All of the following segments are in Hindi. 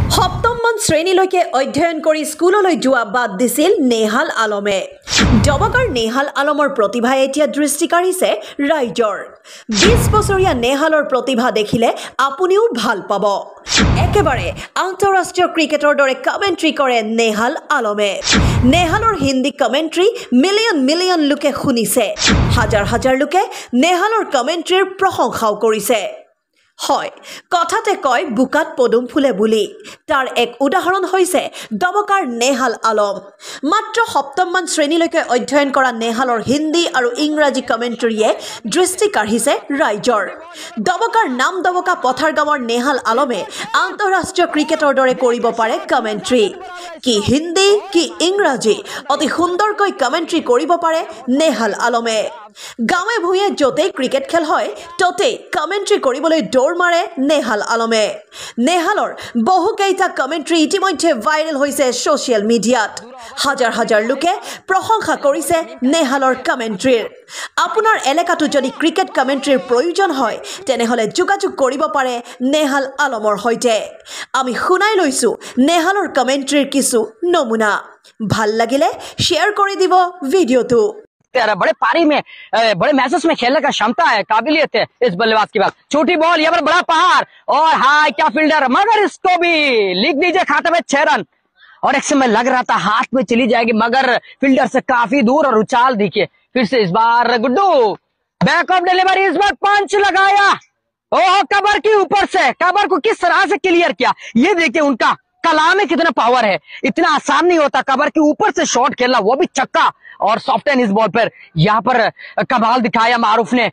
সপ্তমমান শ্ৰেণীলৈকে অধ্যয়ন কৰি স্কুললৈ যোৱা বাদ দিছিল নেহাল আলমে। জবকাৰ নেহাল আলমৰ প্ৰতিভা এতিয়া দৃষ্টি কাঢ়িছে ৰাইজৰ। 20 বছৰীয়া নেহালৰ প্ৰতিভা দেখিলে আপুনিও ভাল পাব। একেবাৰে আন্তঃৰাষ্ট্ৰীয় ক্ৰিকেটৰ দৰে কমেণ্ট্ৰি কৰে নেহাল আলমে। নেহালৰ হিন্দী কমেণ্ট্ৰি মিলিয়ন মিলিয়ন লোকে শুনিছে। হাজাৰ হাজাৰ লোকে নেহালৰ কমেণ্ট্ৰিৰ প্ৰশংসাও কৰিছে। হয়, কথাতে কয় বুকাত পদুম ফুলে বুলি। তাৰ এক উদাহৰণ হৈছে দবকাৰ নেহাল আলম। মাত্ৰ সপ্তমমান শ্ৰেণীলৈকে অধ্যয়ন কৰা নেহালৰ হিন্দী আৰু ইংৰাজী কমেণ্ট্ৰিয়ে দৃষ্টি কাঢ়িছে ৰাইজৰ। দবকাৰ নাম দবকা পথাৰ গাঁৱৰ নেহাল আলমে আন্তঃৰাষ্ট্ৰীয় ক্ৰিকেটৰ দৰে কৰিব পাৰে কমেণ্ট্ৰি। কি হিন্দী কি ইংৰাজী অতি সুন্দৰকৈ কমেণ্ট্ৰি কৰিব পাৰে নেহাল আলমে। গাঁৱে ভূঞে য'তেই ক্ৰিকেট খেল হয় ত'তেই কমেণ্ট্ৰি কৰিবলৈ দৌৰ মাৰে নেহাল আলমে। নেহালৰ বহুকেইটা কমেণ্ট্ৰি ইতিমধ্যে ভাইৰেল হৈছে ছ'চিয়েল মিডিয়াত। হাজাৰ হাজাৰ লোকে প্ৰশংসা কৰিছে নেহালৰ কমেণ্ট্ৰিৰ। আপোনাৰ এলেকাটো যদি ক্ৰিকেট কমেণ্ট্ৰিৰ প্ৰয়োজন হয় তেনেহ'লে যোগাযোগ কৰিব পাৰে নেহাল আলমৰ সৈতে। আমি শুনাই লৈছোঁ নেহালৰ কমেণ্ট্ৰিৰ কিছু নমুনা। ভাল লাগিলে শ্বেয়াৰ কৰি দিব ভিডিঅ'টো। बड़े पारी में बड़े मैचेस में खेलने का क्षमता है, काबिलियत है इस बल्लेबाज की बात। छोटी बॉल यहाँ पर बड़ा पहाड़ और हाय क्या फील्डर, मगर इसको भी लिख दीजिए खाते में 6 रन। और एक समय लग रहा था हाथ में चली जाएगी मगर फील्डर से काफी दूर और उछाल दिखे। फिर से इस बार गुड्डू बैक ऑफ डिलीवरी, इस बार पंच लगाया। ओह कबर के ऊपर से, कबर को किस तरह से क्लियर किया ये देखिए। उनका कला में कितना पावर है, इतना आसान नहीं होता कबर के ऊपर से शॉट खेलना, वो भी छक्का और सॉफ्ट एंड इस बॉल पर यहाँ पर कमाल दिखाया मारूफ ने।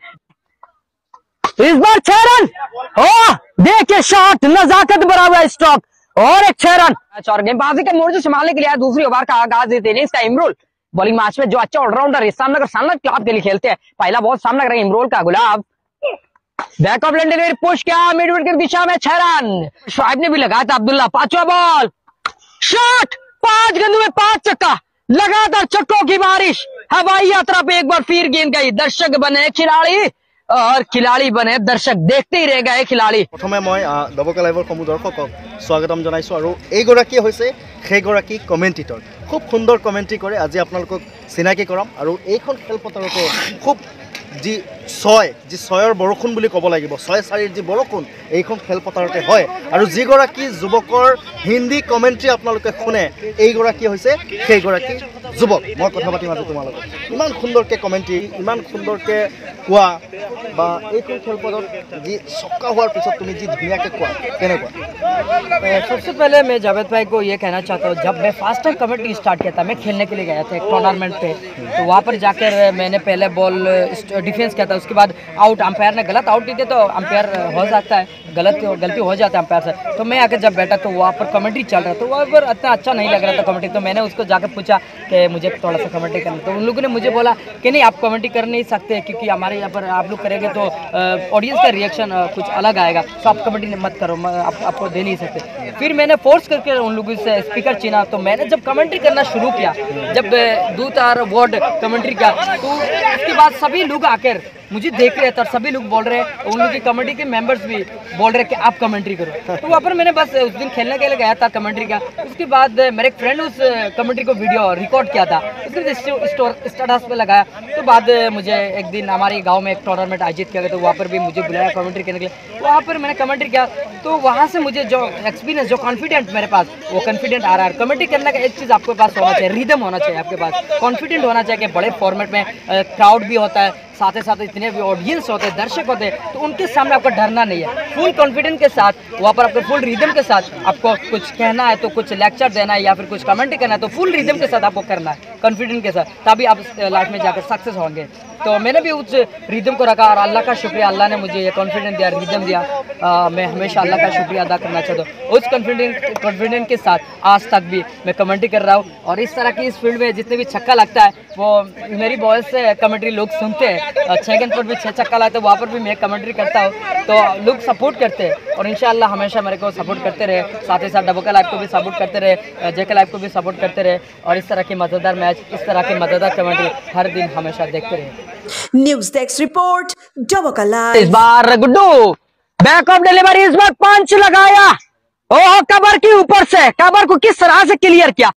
इस बार 6 रन। ओह देखिए शॉट, नजाकत भरा हुआ स्ट्रोक और एक 6 रन। और गेंदबाजी के मोर्चे संभालने के लिए दूसरी ओवर का आगाज देते हैं इसका इमरुल। बॉलिंग मैच में जो अच्छा ऑलराउंडर है सामने क्लब के लिए खेलते हैं, पहला बॉल सामने कर रहे इमरुल का गुलाब। बैक ऑफ लैंडर पुश किया मिडविकेट की दिशा में 6 रन। शुआइब ने भी लगाया था अब्दुल्ला। 5वां बॉल शॉट, 5 गेंदों में 5 छक्का, लगातार छक्कों की बारिश। हवाई यात्रा पे एक बार फिर गेंद गई। दर्शक बने खिलाड़ी और खिलाड़ी बने दर्शक, देखते ही रह गए खिलाड़ी। प्रथमे मैं दबका लाइभर समूह दर्शকক स्वागतम जनाइছো আৰু এইগৰাকী হৈছে সেইগৰাকী কমেণ্টেটৰ। খুব সুন্দৰ কমেণ্ট্ৰি কৰে। আজি আপোনালোকক চিনাকি কৰাম আৰু এইখন খেলপথাৰতে খুব যি ছয়ৰ বৰষুণ বুলি ক'ব লাগিব, 6-4ৰ যি বৰষুণ এইখন খেলপথাৰতে হয়। আৰু যিগৰাকী যুৱকৰ হিন্দী কমেণ্ট্ৰি আপোনালোকে শুনে এইগৰাকী হৈছে সেইগৰাকী যুৱক। মই কথা পাতিম আজি তোমাৰ লগত। ইমান সুন্দৰকৈ কমেণ্ট্ৰি, ইমান সুন্দৰকৈ কোৱা বা এইখন খেলপথাৰত যি ছক্কা হোৱাৰ পিছত তুমি যি ধুনীয়াকৈ কোৱা কেনেকুৱা? सबसे पहले मैं जावेद भाई को ये कहना चाहता हूँ, जब मैं फर्स्ट टाइम कमेंट्री स्टार्ट किया था, मैं खेलने के लिए गया था एक टूर्नामेंट पे, तो वहाँ पर जाकर मैंने पहले बॉल डिफेंस किया था। उसके बाद आउट, अंपायर ने गलत आउट दिए तो अंपायर हो सकता है, गलती हो जाता है अंपायर से। तो मैं आकर जब बैठा तो वहाँ पर कमेंट्री चल रहा था, वहाँ पर इतना अच्छा नहीं लग रहा था कमेंट्री। तो मैंने उसको जाकर पूछा कि मुझे थोड़ा सा कमेंट्री करना, तो उन लोगों ने मुझे बोला कि नहीं आप कमेंट्री कर नहीं सकते क्योंकि हमारे यहाँ पर आप लोग करेंगे तो ऑडियंस का रिएक्शन कुछ अलग आएगा, तो आप कमेंट्री मत करो, आपको दे नहीं सकते। फिर मैंने फोर्स करके उन लोगों से स्पीकर चुना। तो मैंने जब कमेंट्री करना शुरू किया, जब 2-4 वर्ड कमेंट्री किया, तो उसके बाद सभी लोग आकर मुझे देख रहे थे और सभी लोग बोल रहे हैं, उन लोग की कमेटी के मेंबर्स भी बोल रहे कि आप कमेंट्री करो। तो वहाँ पर मैंने बस उस दिन खेलने के लिए गया था कमेंट्री का। उसके बाद मेरे एक फ्रेंड उस कमेंट्री को वीडियो रिकॉर्ड किया था, उसके बाद स्टेटस पे लगाया। तो बाद मुझे एक दिन हमारे गाँव में एक टूर्नामेंट आयोजित किया गया, तो वहाँ पर भी मुझे बुलाया कमेंट्री करने के लिए। वहाँ पर मैंने कमेंट्री किया, तो वहाँ से मुझे जो एक्सपीरियंस, जो कॉन्फिडेंट मेरे पास, वो कॉन्फिडेंट आ रहा है। कमेंट्री करने का एक चीज़ आपके पास होना चाहिए, रिदम होना चाहिए आपके पास, कॉन्फिडेंट होना चाहिए कि बड़े फॉर्मेट में क्राउड भी होता है, साथ ही साथ इतने भी ऑडियंस होते हैं, दर्शक होते हैं, तो उनके सामने आपको डरना नहीं है। फुल कॉन्फिडेंस के साथ वहाँ पर आपको फुल रिदम के साथ आपको कुछ कहना है, तो कुछ लेक्चर देना है या फिर कुछ कमेंट्री करना है, तो फुल रिदम के साथ आपको करना है, कॉन्फिडेंस के साथ, तभी आप लाइफ में जाकर सक्सेस होंगे। तो मैंने भी उस रिदम को रखा और अल्लाह का शुक्रिया, अल्लाह ने मुझे ये कॉन्फिडेंस दिया, रिदम दिया। मैं हमेशा अल्लाह का शुक्रिया अदा करना चाहता हूँ। उस कॉन्फिडेंस के साथ आज तक भी मैं कमेंट्री कर रहा हूँ। और इस तरह की इस फील्ड में जितने भी छक्का लगता है वो मेरी बॉल से कमेंट्री लोग सुनते हैं। 6 गेंद पर भी 6 छक्का लगता है, वहाँ पर भी मैं कमेंट्री करता हूँ, तो लोग सपोर्ट करते हैं। और इंशाअल्लाह हमेशा मेरे को सपोर्ट करते रहे, साथ ही साथ डबका लाइव को भी सपोर्ट करते रहे, जेके लाइव को भी सपोर्ट करते रहे, और इस तरह की मज़ेदार मैच, इस तरह की मज़ेदार कमेंट्री हर दिन हमेशा देखते रहे। News desk report, Dabka live. इस बार गुड्डू बैक ऑफ डिलीवरी, इस बार पंच लगाया। ओह, कबर के ऊपर से, कबर को किस तरह से क्लियर किया।